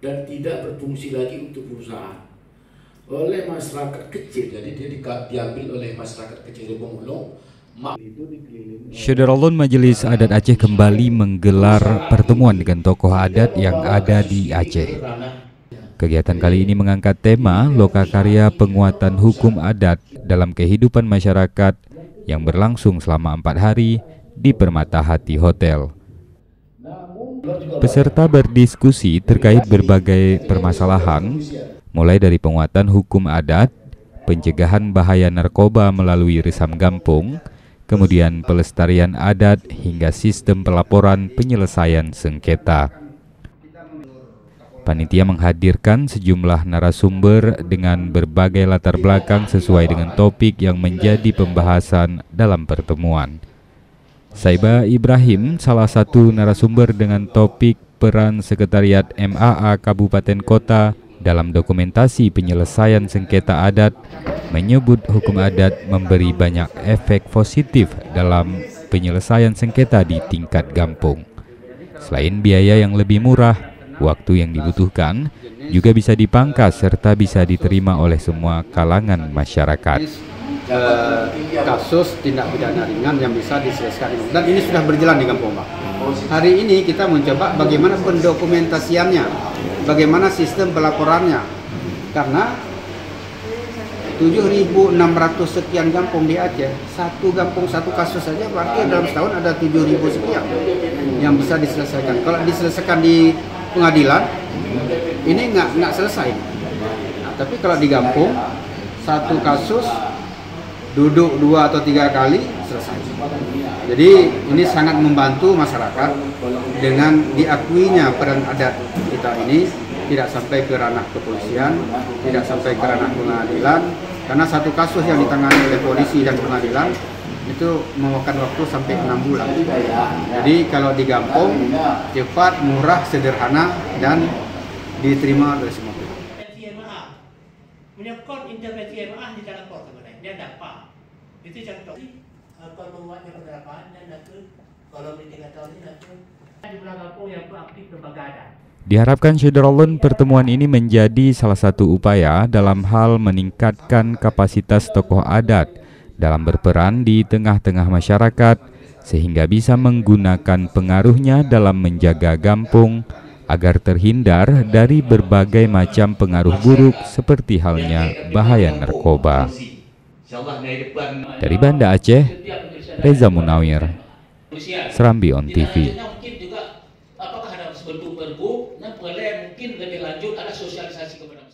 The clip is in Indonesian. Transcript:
dan tidak berfungsi lagi untuk perusahaan oleh masyarakat kecil. Jadi dia diambil oleh masyarakat kecil di Pemulung. Syederalun Majelis Adat Aceh kembali menggelar pertemuan dengan tokoh adat yang ada di Aceh. Kegiatan kali ini mengangkat tema lokakarya penguatan hukum adat dalam kehidupan masyarakat yang berlangsung selama 4 hari di Permata Hati Hotel. Peserta berdiskusi terkait berbagai permasalahan, mulai dari penguatan hukum adat, pencegahan bahaya narkoba melalui Risam Gampung, kemudian pelestarian adat hingga sistem pelaporan penyelesaian sengketa. Panitia menghadirkan sejumlah narasumber dengan berbagai latar belakang sesuai dengan topik yang menjadi pembahasan dalam pertemuan. Saiba Ibrahim, salah satu narasumber dengan topik peran Sekretariat MAA Kabupaten Kota dalam dokumentasi penyelesaian sengketa adat, menyebut hukum adat memberi banyak efek positif dalam penyelesaian sengketa di tingkat kampung. Selain biaya yang lebih murah, waktu yang dibutuhkan juga bisa dipangkas serta bisa diterima oleh semua kalangan masyarakat. Kasus tindak pidana ringan yang bisa diselesaikan, dan ini sudah berjalan di Kampung Pak. Hari ini kita mencoba bagaimana pendokumentasiannya, bagaimana sistem pelaporannya, karena 7.600 sekian kampung di Aceh, satu kampung satu kasus saja berarti dalam setahun ada 7.000 sekian yang bisa diselesaikan. Kalau diselesaikan di pengadilan ini nggak selesai. Nah, tapi kalau di kampung satu kasus duduk 2 atau 3 kali selesai. Jadi ini sangat membantu masyarakat dengan diakuinya peran adat kita ini tidak sampai ke ranah kepolisian, tidak sampai ke ranah pengadilan, karena satu kasus yang ditangani oleh polisi dan pengadilan itu memakan waktu sampai 6 bulan. Jadi kalau di kampung cepat, murah, sederhana dan diterima oleh semua pihak. Menyokong intervensi MA di dalam kota sebenarnya dia dapat. Itu contoh. Kalau buatnya penerapan dan nanti kalau di 3 tahun ini nanti di Pulau Kampung yang proaktif lembaga adat. Diharapkan Syederalun pertemuan ini menjadi salah satu upaya dalam hal meningkatkan kapasitas tokoh adat dalam berperan di tengah-tengah masyarakat sehingga bisa menggunakan pengaruhnya dalam menjaga kampung agar terhindar dari berbagai macam pengaruh buruk seperti halnya bahaya narkoba. Dari Banda Aceh, Reza Munawir, Serambi On TV. Apakah ada bentuk pergub, mungkin lebih lanjut ada sosialisasi kepada